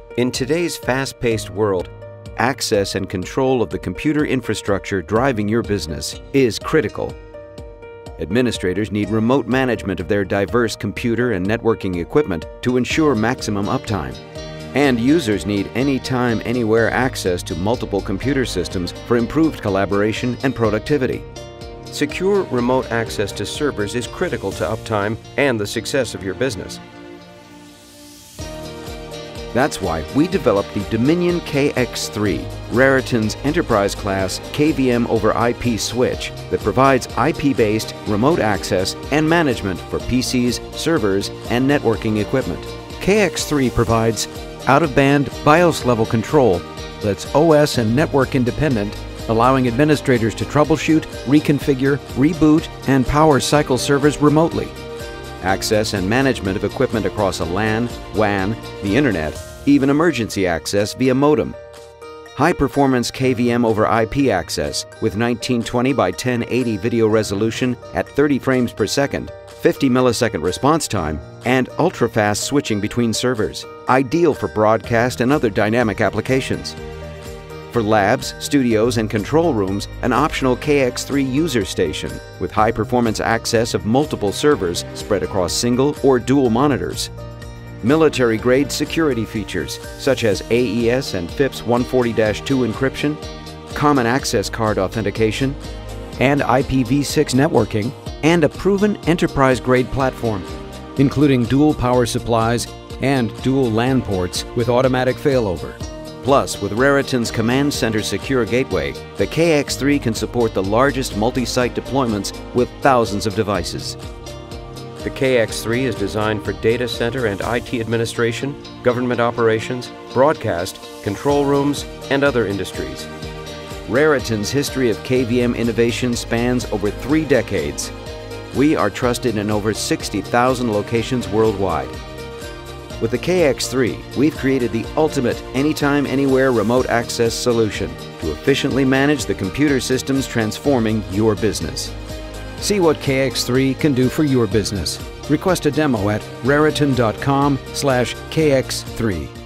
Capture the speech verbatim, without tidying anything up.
In today's fast-paced world, access and control of the computer infrastructure driving your business is critical. Administrators need remote management of their diverse computer and networking equipment to ensure maximum uptime. And users need anytime, anywhere access to multiple computer systems for improved collaboration and productivity. Secure remote access to servers is critical to uptime and the success of your business. That's why we developed the Dominion K X three, Raritan's enterprise-class K V M over I P switch that provides I P-based remote access and management for P Cs, servers, and networking equipment. K X three provides out-of-band BIOS-level control that's O S and network independent, allowing administrators to troubleshoot, reconfigure, reboot, and power cycle servers remotely. Access and management of equipment across a LAN, W A N, the Internet, even emergency access via modem. High-performance K V M over I P access with nineteen twenty by ten eighty video resolution at thirty frames per second, fifty millisecond response time, and ultra-fast switching between servers, ideal for broadcast and other dynamic applications. For labs, studios, and control rooms, an optional K X three user station with high-performance access of multiple servers spread across single or dual monitors. Military-grade security features such as A E S and FIPS one forty dash two encryption, common access card authentication, and I P v six networking, and a proven enterprise-grade platform, including dual power supplies and dual LAN ports with automatic failover. Plus, with Raritan's Command Center Secure Gateway, the K X three can support the largest multi-site deployments with thousands of devices. The K X three is designed for data center and I T administration, government operations, broadcast, control rooms, and other industries. Raritan's history of K V M innovation spans over three decades. We are trusted in over sixty thousand locations worldwide. With the K X three, we've created the ultimate anytime, anywhere remote access solution to efficiently manage the computer systems transforming your business. See what K X three can do for your business. Request a demo at raritan dot com slash K X three.